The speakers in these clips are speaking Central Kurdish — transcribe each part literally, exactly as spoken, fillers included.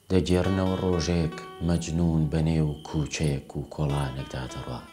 دەگێڕنەوە ڕۆژێک مەجنون بەنێو کووچەیەک و کۆڵانێکدا دەڕوات.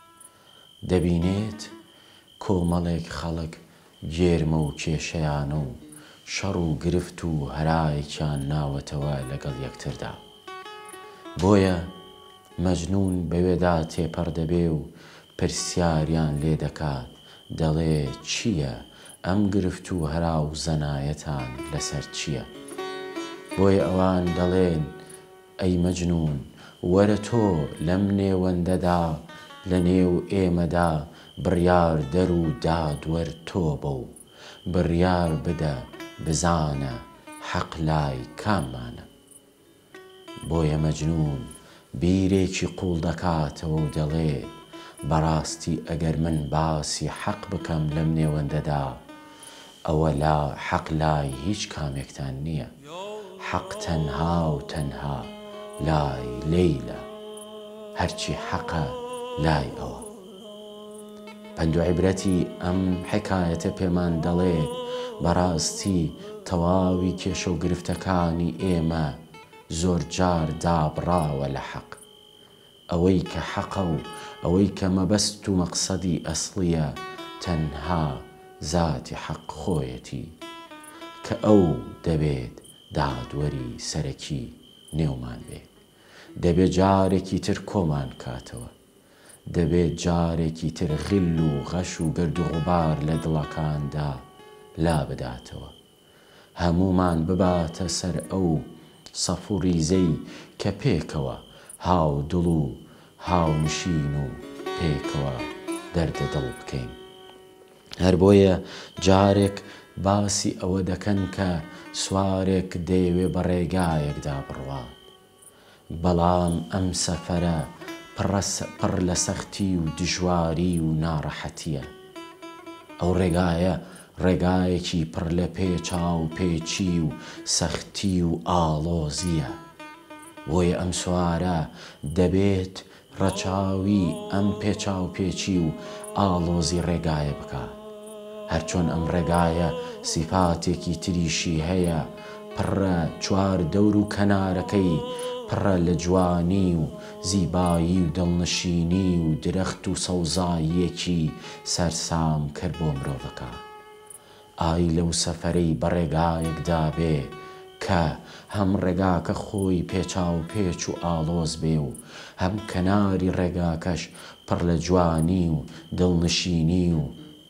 دەبینێت کۆمەڵێک خەڵک گێرمە و کێشەیانە و شەڕ و گرفت و هەرایەکیان ناوەتەوە لەگەڵ یەکتردا. بۆیە مەجنون بەوێدا تێپەڕ دەبێ و پرسیاریان لێ دەکات، دەڵێ چییە ئەم گرفت و هەرا و زەنایەتان لەسەر چییە؟ بۆیە ئەوان دەڵێن ئەی مەجنون، وەرە تۆ لەم نێوەندەدا لە نێو ئێمەدا بڕیار دەر و دادوەر تۆ بە و بڕیار بدە بزانە حەق لای کاممانە. بۆیە مەجنون بیرێکی قوڵ دەکاتەوە و دەڵێ بەڕاستی ئەگەر من باسی حەق بکەم لەم نێوەندەدا، ئەوە لا حەق لای هیچ کامێکتان نییە، حەق تەنها و تەنها لای لەیلە، هەرچی حەقە لای ئەوە. پند و عیبرەتی ئەم حکایەتە پێمان دەڵێت بەڕاستی تەواوی کێشە و گرفتەکانی ئێمە زۆر جار دابڕاوە لە حەق. ئەوەی کە حەقە و ئەوەی کە مەبەست و مەقسەدی ئەسڵیە تەنها زاتی حەق خۆیەتی، کە ئەو دەبێت دادوەری سەرەکی نێومان بێ. دەبێت جارێکی تر کۆمان کاتەوە، دەبێت جارێکی تر غیل و غەش و گرد و غوبار لە دڵەکاندا لا بداتەوە. هەمومان بباتە سەر ئەو سەف و ریزەی کە پێکەوە هاو دڵ و هاو نشین و پێکەوە دەردە دڵ بکەین. هەر بۆیە جارێک باسی ئەوە دەکەن کە سوارێک دەیەوێ بە ڕێگایەکدا بڕوات، بەڵام ئەم سەفەرە پڕ لە سەختی و دژواری و ناڕەحەتیە. ئەو ڕێگایە ڕێگایەکی پڕ لە پێچاو پێچی و سەختی و ئاڵۆزیە. بۆیە ئەم سوارە دەبێت ڕەچاوی ئەم پێچاو پێچی و ئاڵۆزی ڕێگایە بکات. هەرچۆن ئەم ڕێگایە سیفاتێکی تریشی هەیە، پڕە چوار دەور و کەنارەکەی پڕە لە جوانی و زیبایی و دڵنشینی و درەخت و سەوزاییەکی سەرسام کرد بۆ مرۆڤەکە. ئای لەو سەفەرەی بە ڕێگایەکدا بێ کە هەم ڕێگاکە خۆی پێچاو پێچ و ئاڵۆز بێ و هەم کەناری ڕێگاکەش پڕ لە جوانی و دڵنشینی و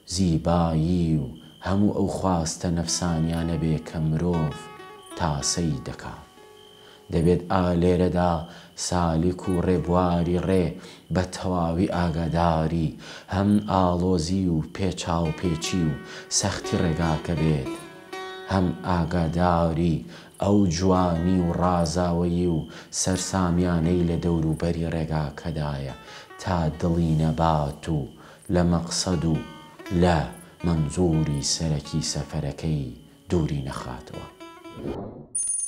زیبایی و هەموو ئەو خواستە نەفسانیانە بێ کە مرۆڤ تاسەی دەکات. دەبێت ئا لێرەدا سالیک و ڕێبواری ڕێ بە تەواوی ئاگاداری هەم ئاڵۆزی و پێچاو پێچی و سەختی ڕێگاکە بێت، هەم ئاگاداری ئەو جوانی و ڕازاوەیی و سەرسامیانەی لە دەوروبەری ڕێگاکەدایە تا دڵی نەبات و لە مەقسەد و لە منزوری سەرەکی سەفەرەکەی دووری نەخاتەوە.